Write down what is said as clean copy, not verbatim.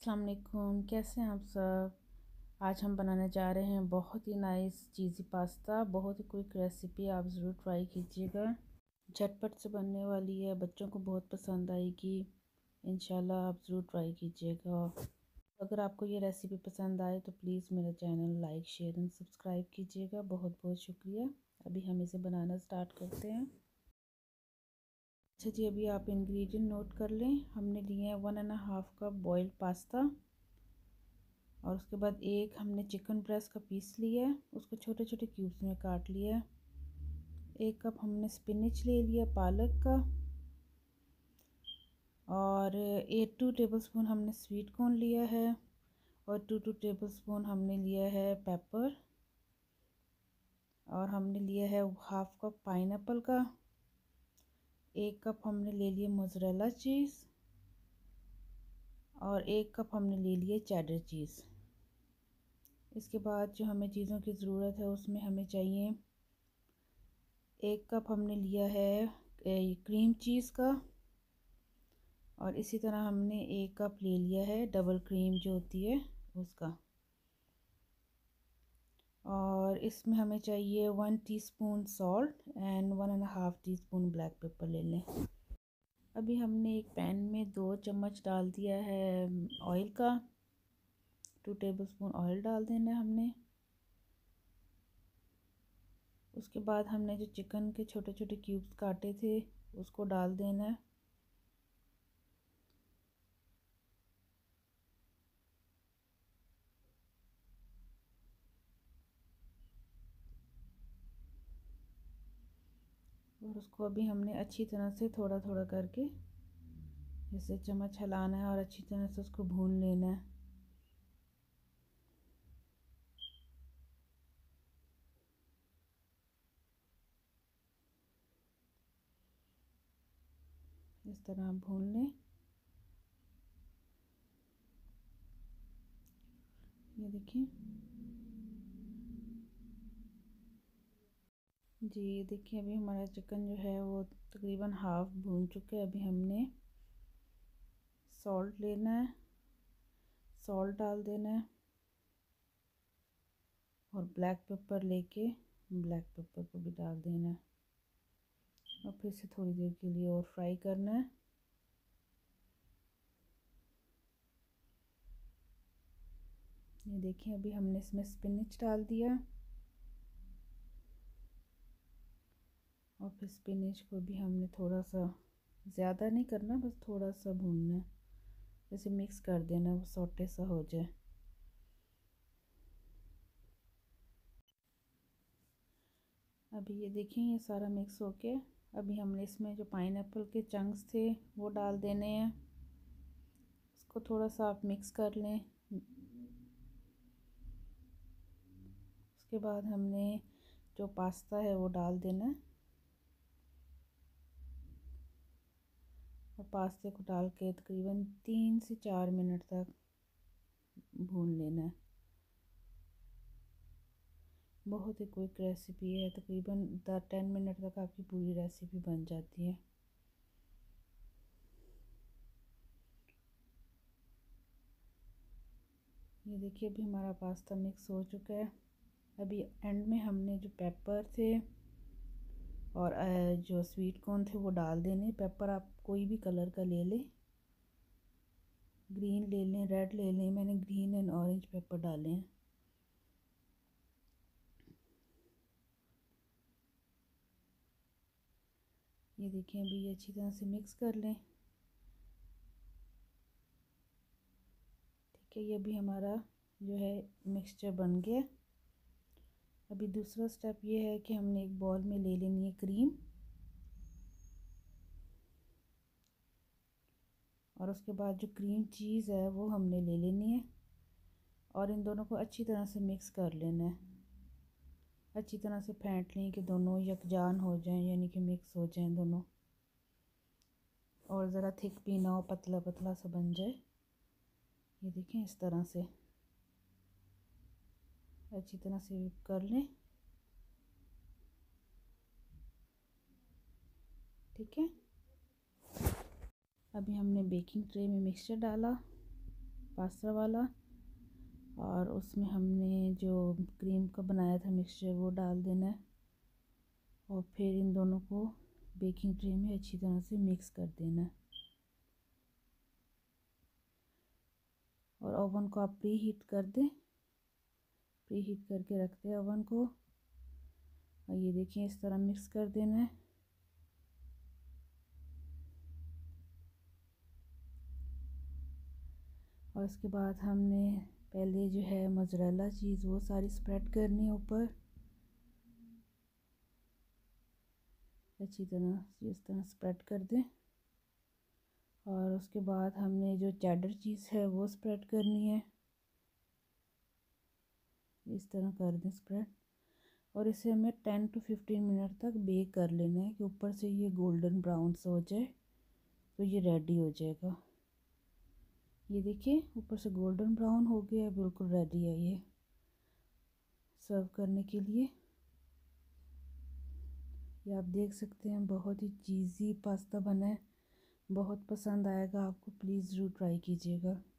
अस्सलाम वालेकुम, कैसे हैं आप सब। आज हम बनाने जा रहे हैं बहुत ही नाइस चीज़ी पास्ता। बहुत ही क्विक रेसिपी, आप ज़रूर ट्राई कीजिएगा। झटपट से बनने वाली है, बच्चों को बहुत पसंद आएगी। इंशाल्लाह आप ज़रूर ट्राई कीजिएगा। अगर आपको ये रेसिपी पसंद आए तो प्लीज़ मेरा channel like share and subscribe कीजिएगा। बहुत बहुत शुक्रिया। अभी हम इसे बनाना स्टार्ट करते हैं। अच्छा जी, अभी आप इंग्रेडिएंट नोट कर लें। हमने लिए हैं 1.5 कप बॉइल्ड पास्ता, और उसके बाद एक हमने चिकन ब्रेस्ट का पीस लिया है, उसको छोटे छोटे क्यूब्स में काट लिया है। 1 कप हमने स्पिनच ले लिया पालक का, और 2 टेबलस्पून हमने स्वीट कॉर्न लिया है, और 2 टेबलस्पून हमने लिया है पेपर, और हमने लिया है 1/2 कप पाइनएप्पल का। 1 कप हमने ले लिया मोज़रेला चीज़, और 1 कप हमने ले लिया चेडर चीज़। इसके बाद जो हमें चीज़ों की ज़रूरत है उसमें हमें चाहिए 1 कप हमने लिया है क्रीम चीज़ का, और इसी तरह हमने 1 कप ले लिया है डबल क्रीम जो होती है उसका, और इसमें हमें चाहिए 1 teaspoon salt and 1.5 teaspoon black pepper ले लें। अभी हमने एक पैन में 2 चम्मच डाल दिया है ऑयल का। 2 टेबलस्पून ऑयल डाल देना है हमने। उसके बाद हमने जो चिकन के छोटे छोटे क्यूब्स काटे थे उसको डाल देना है। और उसको अभी हमने अच्छी तरह से थोड़ा थोड़ा करके जैसे चम्मच हिलाना है और अच्छी तरह से उसको भून लेना है। इस तरह भून लें। ये देखिए जी, ये देखिए अभी हमारा चिकन जो है वो तकरीबन हाफ भून चुका है। अभी हमने सॉल्ट लेना है, सॉल्ट डाल देना है, और ब्लैक पेपर लेके ब्लैक पेपर को भी डाल देना है, और फिर से थोड़ी देर के लिए और फ्राई करना है। ये देखिए अभी हमने इसमें स्पिनच डाल दिया, और फिर स्पिनच को भी हमने थोड़ा सा, ज़्यादा नहीं करना, बस थोड़ा सा भूनना है, जैसे मिक्स कर देना, वो सॉटे सा हो जाए। अभी ये देखें ये सारा मिक्स हो के अभी हमने इसमें जो पाइनएप्पल के चंक्स थे वो डाल देने हैं। इसको थोड़ा सा आप मिक्स कर लें। उसके बाद हमने जो पास्ता है वो डाल देना है, और पास्ते को डाल के तकरीबन 3 से 4 मिनट तक भून लेना है। बहुत ही क्विक रेसिपी है, तकरीबन 10 मिनट तक आपकी पूरी रेसिपी बन जाती है। ये देखिए अभी हमारा पास्ता मिक्स हो चुका है। अभी एंड में हमने जो पेपर थे और जो स्वीट कॉर्न थे वो डाल देने। पेपर आप कोई भी कलर का ले लें, ग्रीन ले लें, रेड ले लें, मैंने ग्रीन एंड ऑरेंज पेपर डाले हैं। ये देखिए अभी ये अच्छी तरह से मिक्स कर लें। ठीक है, ये भी हमारा जो है मिक्सचर बन गया। अभी दूसरा स्टेप ये है कि हमने एक बॉल में ले लेनी है क्रीम, और उसके बाद जो क्रीम चीज़ है वो हमने ले लेनी है, और इन दोनों को अच्छी तरह से मिक्स कर लेना है। अच्छी तरह से फेंट लें कि दोनों यकजान हो जाएं, यानी कि मिक्स हो जाएं दोनों, और ज़रा थिक भी ना हो, पतला पतला सा बन जाए। ये देखें इस तरह से अच्छी तरह से whip कर लें। ठीक है, अभी हमने बेकिंग ट्रे में मिक्सचर डाला, पास्ता वाला। और उसमें हमने जो क्रीम का बनाया था मिक्सचर वो डाल देना है और फिर इन दोनों को बेकिंग ट्रे में अच्छी तरह से मिक्स कर देना है। और ओवन को आप प्री हीट कर दें, प्री हीट करके रखते हैं ओवन को। और ये देखिए इस तरह मिक्स कर देना है। और उसके बाद हमने पहले जो है मोज़रेला चीज़ वो सारी स्प्रेड करनी है ऊपर अच्छी तरह, इस तरह स्प्रेड कर दें। और उसके बाद हमने जो चेडर चीज़ है वो स्प्रेड करनी है, इस तरह कर दें स्प्रेड। और इसे हमें 10 to 15 मिनट तक बेक कर लेना है कि ऊपर से ये गोल्डन ब्राउन सा हो जाए, तो ये रेडी हो जाएगा। ये देखिए ऊपर से गोल्डन ब्राउन हो गया है, बिल्कुल रेडी है ये सर्व करने के लिए। ये आप देख सकते हैं बहुत ही चीज़ी पास्ता बना है, बहुत पसंद आएगा आपको, प्लीज़ ज़रूर ट्राई कीजिएगा।